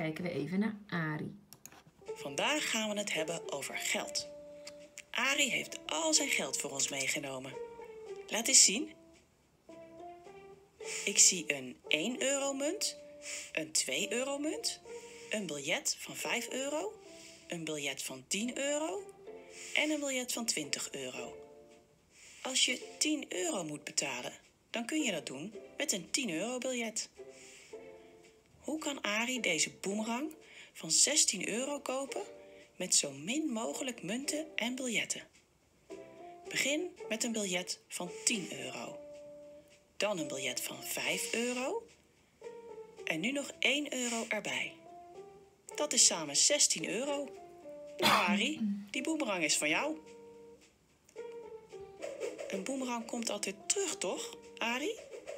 kijken we even naar Arie. Vandaag gaan we het hebben over geld. Arie heeft al zijn geld voor ons meegenomen. Laat eens zien. Ik zie een 1 euro munt, een 2 euro munt, een biljet van 5 euro, een biljet van 10 euro en een biljet van 20 euro. Als je 10 euro moet betalen, dan kun je dat doen met een 10 euro biljet. Hoe kan Arie deze boemerang van 16 euro kopen met zo min mogelijk munten en biljetten? Begin met een biljet van 10 euro. Dan een biljet van 5 euro. En nu nog 1 euro erbij. Dat is samen 16 euro. Nou Arie, die boemerang is van jou. Een boemerang komt altijd terug, toch, Arie?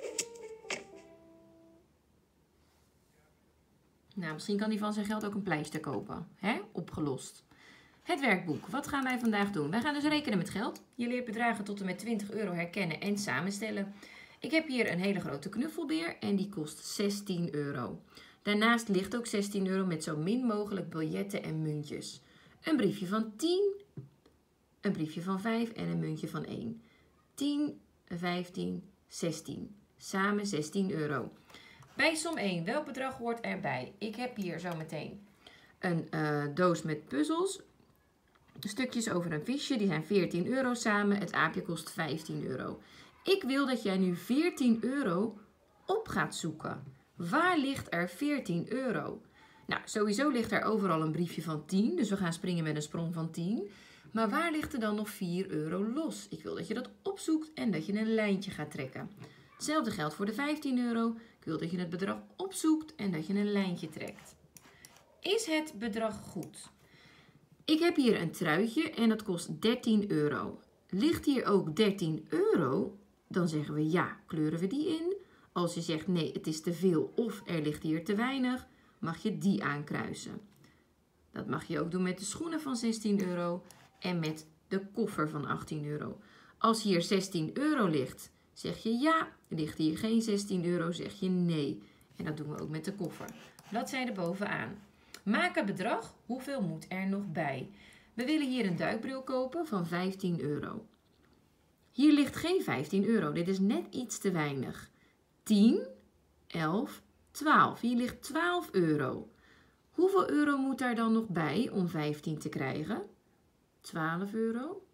Nou, misschien kan hij van zijn geld ook een pleister kopen. Hè? Opgelost. Het werkboek. Wat gaan wij vandaag doen? Wij gaan dus rekenen met geld. Je leert bedragen tot en met 20 euro herkennen en samenstellen. Ik heb hier een hele grote knuffelbeer en die kost 16 euro. Daarnaast ligt ook 16 euro met zo min mogelijk biljetten en muntjes. Een briefje van 10, een briefje van 5 en een muntje van 1. 10, 15, 16. Samen 16 euro. Bij som 1, welk bedrag hoort erbij? Ik heb hier zo meteen een doos met puzzels. Stukjes over een visje, die zijn 14 euro samen. Het aapje kost 15 euro. Ik wil dat jij nu 14 euro op gaat zoeken. Waar ligt er 14 euro? Nou, sowieso ligt er overal een briefje van 10. Dus we gaan springen met een sprong van 10. Maar waar ligt er dan nog 4 euro los? Ik wil dat je dat opzoekt en dat je een lijntje gaat trekken. Hetzelfde geldt voor de 15 euro. Ik wil dat je het bedrag opzoekt en dat je een lijntje trekt. Is het bedrag goed? Ik heb hier een truitje en dat kost 13 euro. Ligt hier ook 13 euro? Dan zeggen we ja, kleuren we die in. Als je zegt nee, het is te veel of er ligt hier te weinig, mag je die aankruisen. Dat mag je ook doen met de schoenen van 16 euro en met de koffer van 18 euro. Als hier 16 euro ligt, zeg je ja. Ligt hier geen 16 euro, zeg je nee. En dat doen we ook met de koffer. Bladzijde bovenaan. Maak het bedrag. Hoeveel moet er nog bij? We willen hier een duikbril kopen van 15 euro. Hier ligt geen 15 euro. Dit is net iets te weinig. 10, 11, 12. Hier ligt 12 euro. Hoeveel euro moet daar dan nog bij om 15 te krijgen? 12 euro,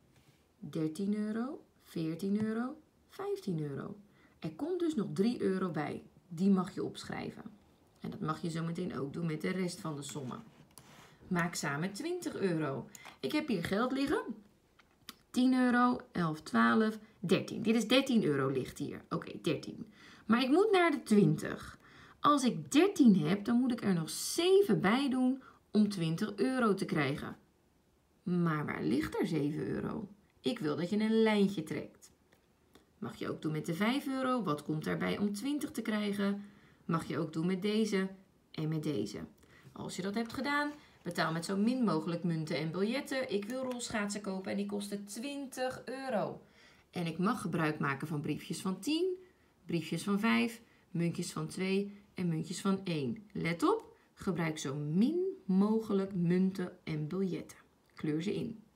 13 euro, 14 euro, 15 euro. Er komt dus nog 3 euro bij. Die mag je opschrijven. En dat mag je zo meteen ook doen met de rest van de sommen. Maak samen 20 euro. Ik heb hier geld liggen. 10 euro, 11, 12, 13. Dit is 13 euro ligt hier. Oké, 13. Maar ik moet naar de 20. Als ik 13 heb, dan moet ik er nog 7 bij doen om 20 euro te krijgen. Maar waar ligt er 7 euro? Ik wil dat je een lijntje trekt. Mag je ook doen met de 5 euro. Wat komt daarbij om 20 te krijgen? Mag je ook doen met deze en met deze. Als je dat hebt gedaan, betaal met zo min mogelijk munten en biljetten. Ik wil rolschaatsen kopen en die kosten 20 euro. En ik mag gebruik maken van briefjes van 10, briefjes van 5, muntjes van 2 en muntjes van 1. Let op, gebruik zo min mogelijk munten en biljetten. Kleur ze in.